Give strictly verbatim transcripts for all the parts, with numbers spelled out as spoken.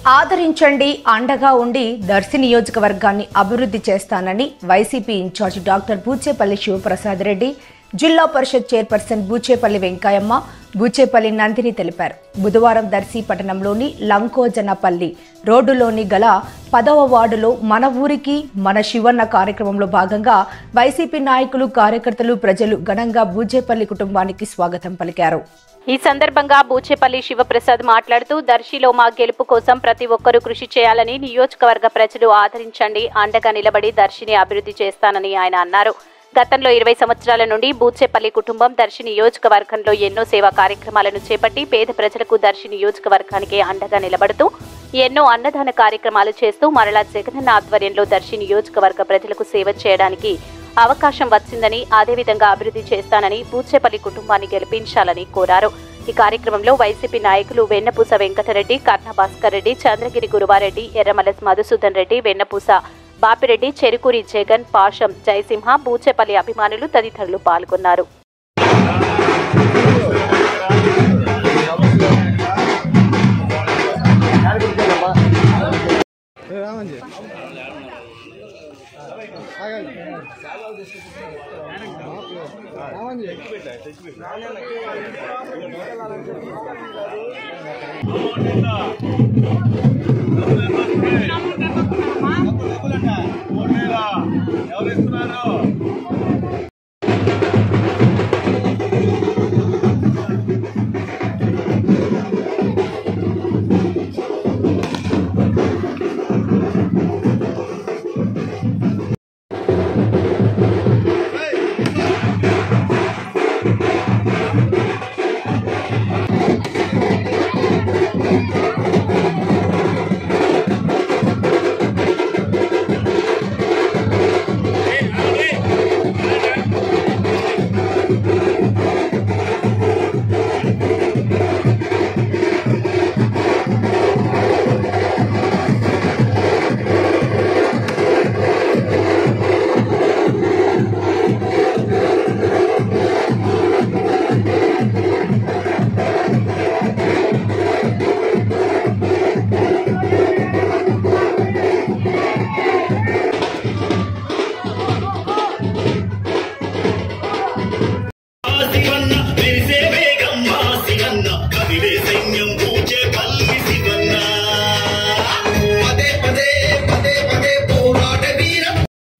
ఆదరించండి అండగా ఉండి దర్శి నియోజకవర్గాన్ని అభివృద్ధి చేస్తానని YCP incharge doctor Buchepalli Sivaprasad Reddy, జిల్లా పరిషత్ చైర్పర్సన్ బుచెపల్లి వెంకయ్యమ్మ, బుచెపల్లి నందిని తెలిపారు. బుధవారం దర్శి పట్టణంలోని లంకోజనపల్లి రోడ్డులోని గల పదవ వార్డులో మన ఊరికి మన శివన్న కార్యక్రమంలో భాగంగా వైసీపీ నాయకులు, కార్యకర్తలు, ప్రజలు ఘనంగా బుచెపల్లి కుటుంబానికి స్వాగతం పలికారు. ఈ సందర్భంగా బుచెపల్లి శివప్రసాద్ మాట్లాడుతూ దర్శిలో మా గెలుపు కోసం ప్రతి ఒక్కరూ కృషి చేయాలని, నియోజకవర్గ ప్రజలు ఆదరించండి, అండగా నిలబడి దర్శిని అభివృద్ధి చేస్తానని ఆయన అన్నారు. గతంలో ఇరవై సంవత్సరాల నుండి బుచెపల్లి కుటుంబం దర్శి నియోజకవర్గంలో ఎన్నో సేవా కార్యక్రమాలను చేపట్టి పేద ప్రజలకు దర్శి నియోజకవర్గానికి అండగా నిలబడుతూ ఎన్నో అన్నదాన కార్యక్రమాలు చేస్తూ మరలా జగనన్న ఆధ్వర్యంలో దర్శి నియోజకవర్గ ప్రజలకు సేవ చేయడానికి అవకాశం వచ్చిందని, అదేవిధంగా అభివృద్ధి చేస్తానని, బుచెపల్లి కుటుంబాన్ని గెలిపించాలని కోరారు. ఈ కార్యక్రమంలో వైసీపీ నాయకులు వెన్నపూస వెంకటరెడ్డి, కర్ణ భాస్కర్ రెడ్డి, చంద్రగిరి గురువారెడ్డి, ఎర్రమలస్ మధుసూదన్ రెడ్డి, వెన్నపూస బాపిరెడ్డి, చెరుకూరి జగన్, పాషం, జయసింహ, బుచెపల్లి అభిమానులు తదితరులు పాల్గొన్నారు.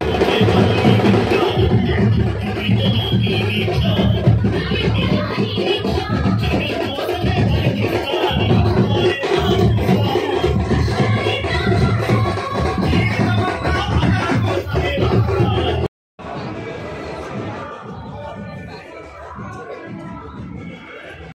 Yeah.